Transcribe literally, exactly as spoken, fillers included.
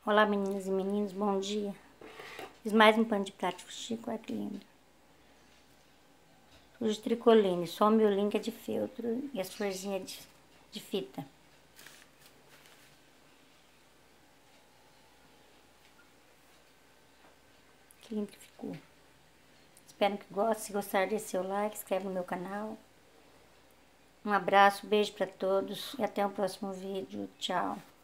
Olá, meninas e meninos, bom dia. Fiz mais um pano de prato fuxico, olha que lindo. Tudo de tricoline, só o miolinho que é de feltro e as florzinhas de, de fita. Que lindo que ficou. Espero que gostem. Se gostar, deixe seu like, inscreve no meu canal. Um abraço, beijo para todos e até o próximo vídeo. Tchau.